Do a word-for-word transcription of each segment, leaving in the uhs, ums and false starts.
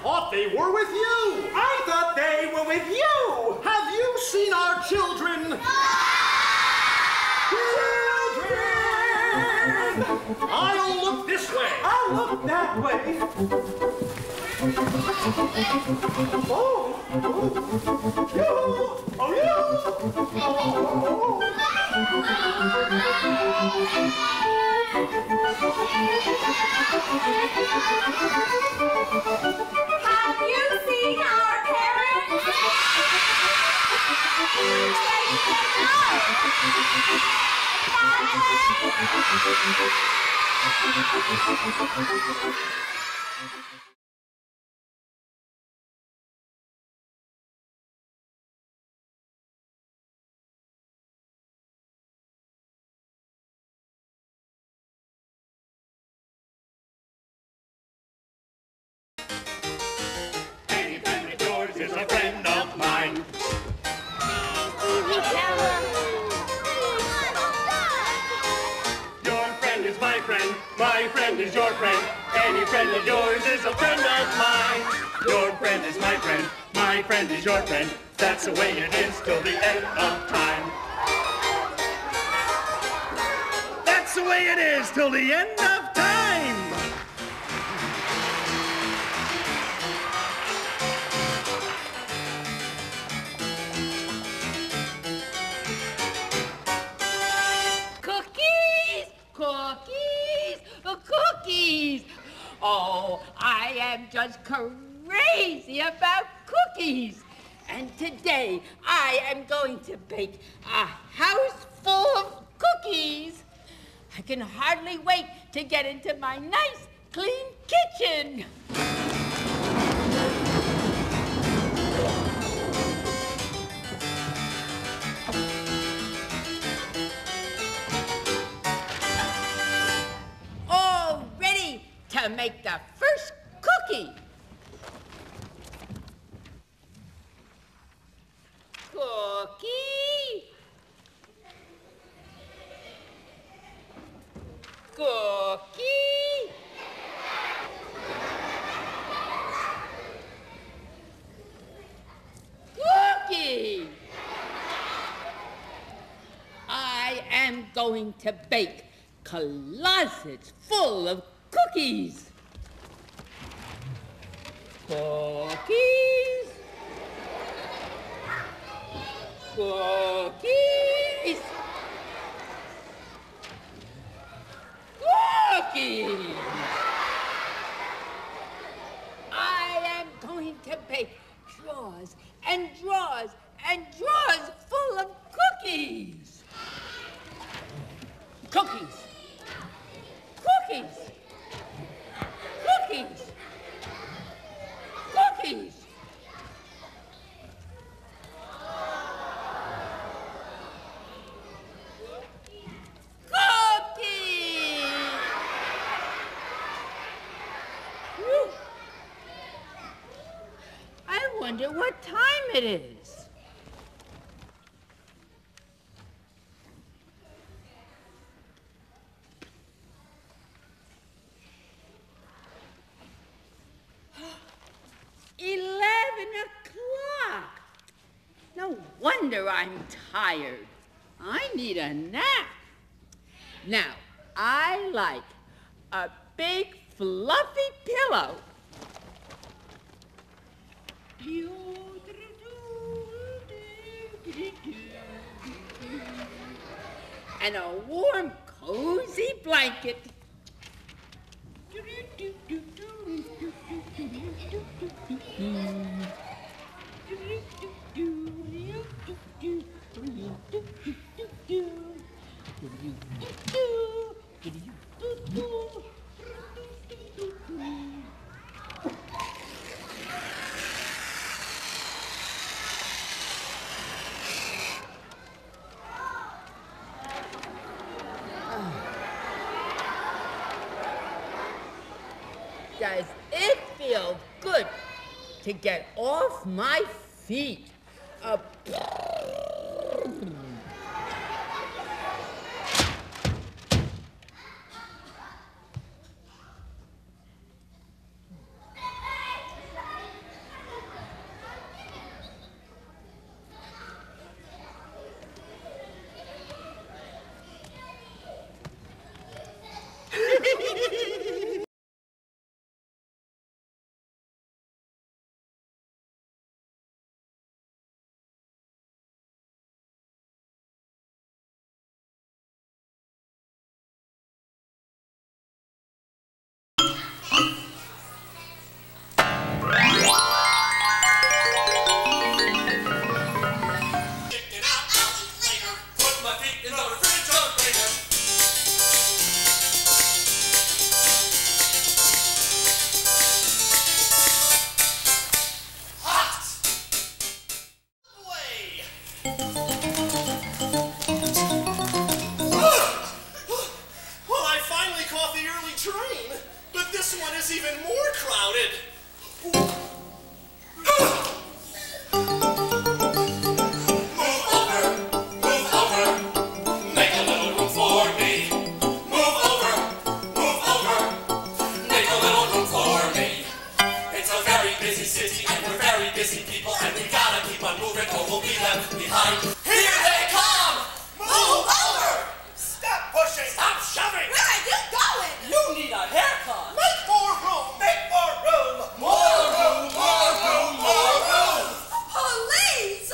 thought they were with you. I thought they were with you. Have you seen our children? Children! I'll look this way. I'll look that way. Oh, oh, you, oh, you. Oh. Have you seen our parents? Any friend of yours is a friend of mine. Your friend is my friend, my friend is your friend. Any friend of yours is a friend of mine. Your friend is my friend, my friend is your friend. That's the way it is till the end of time. That's the way it is till the end of time. Cookies, cookies, cookies. Oh, I am just crazy about cookies. And today I am going to bake a house full of cookies. I can hardly wait to get into my nice, clean kitchen. All ready to make the first cookie. Cookie. Cookie. Cookie. I am going to bake closets full of cookies. Cookies. Cookies. Cookies. I am going to bake drawers and drawers and drawers full of cookies. Cookies. Cookies. Cookies. Cookies. Cookies. Whew. I wonder what time it is. Eleven o'clock. No wonder I'm tired. I need a nap. Now, I like a big fluffy pillow. And a warm, cozy blanket. Does it feel good to get off my feet? Uh, busy people, and we gotta keep on moving or we'll be left behind. Here they come! Move over! Stop pushing! Stop shoving! Where are you going? You need a haircut! Make more room! Make more room! More room! More room! More room! Police!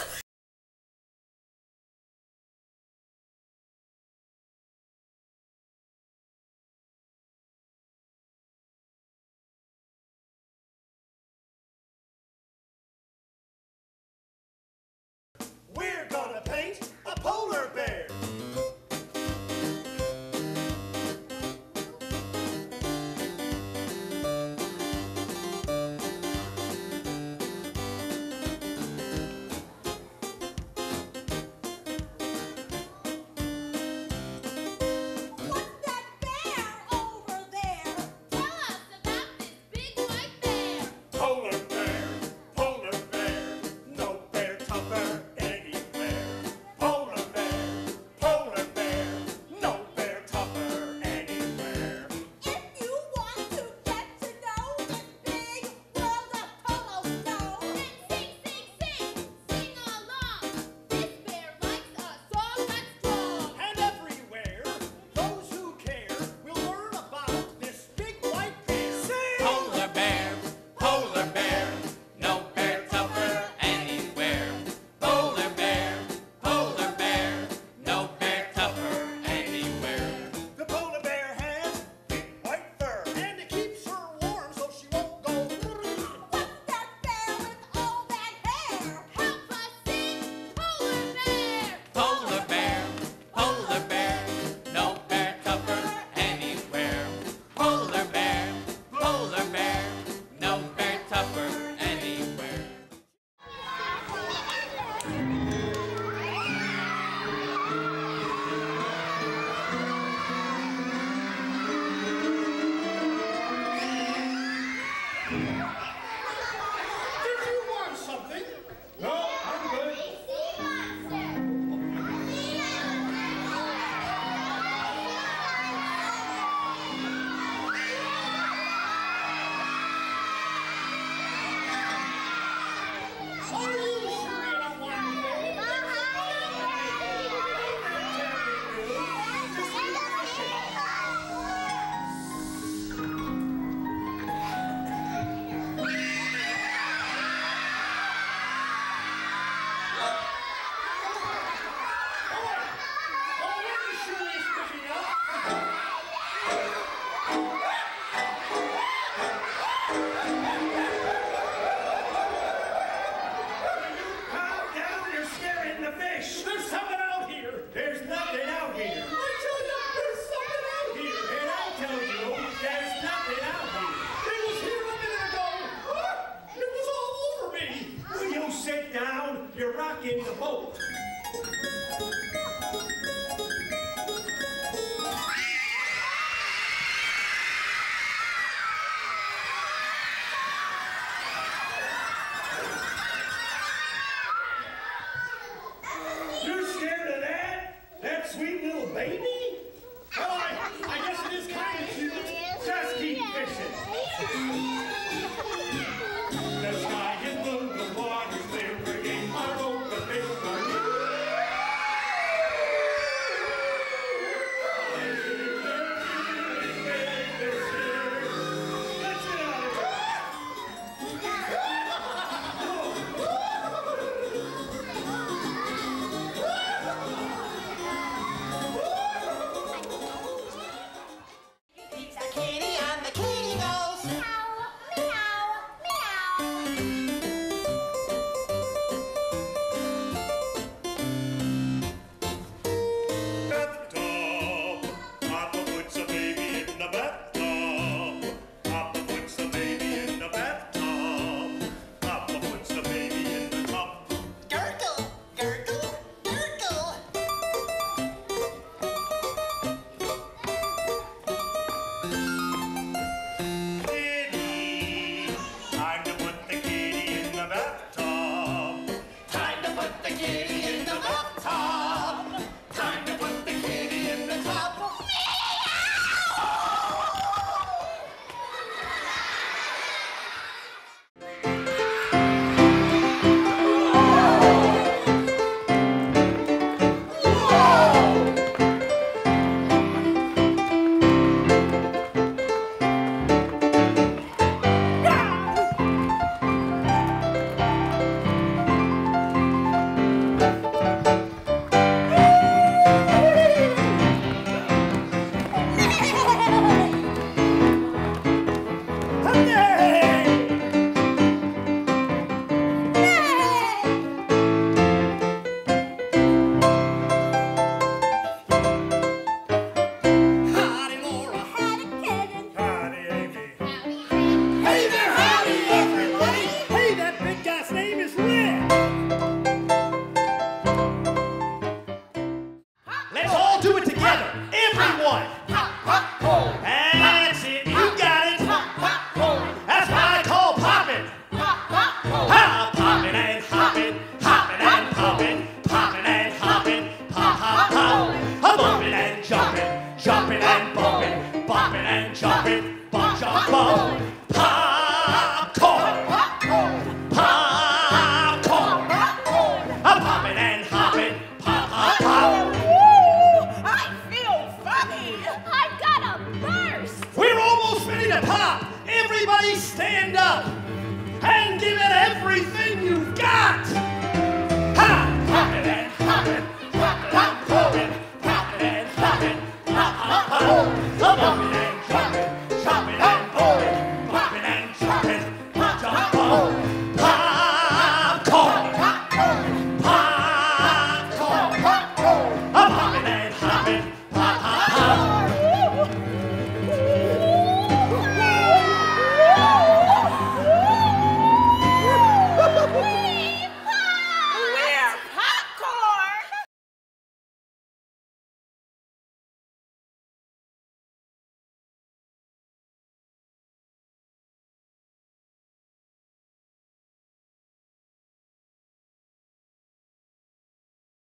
We're gonna paint a polar bear. What's that bear over there? Tell us about this big white bear. Polar bear, polar bear, no bear tougher anywhere. Polar bear, polar bear, no bear tougher anywhere. If you want to get to know this big world of polo snow, then sing, sing, sing, sing along. This bear likes a song that's strong. And everywhere, those who care will learn about this big white bear. Polar bear, polar bear, no bear tougher anywhere. Polar bear, polar bear, no bear tougher anywhere. The polar bear has big white fur, and it keeps her warm so she won't go. What's that bear with all that hair? Help us sing, polar bear. Polar bear, polar bear, no bear tougher anywhere. Polar bear, polar bear, no bear tougher anywhere. Did you want something? No, I'm good. Are you sure you don't want anything? Just leave the ship. Already Shirley's picking up. Calm down, you're scaring the fish. There's something out here. There's nothing out here. I tell you, there's something out here. And I tell you, there's nothing out here. It was here a minute ago. It was all over me. Will you sit down? You're rocking the boat. You're scared of that? That sweet little baby? Well, I, I guess it is kind of cute. Just keep fishing. The sky is blue, the water's clear, we're in our boat, the fish are near. ball.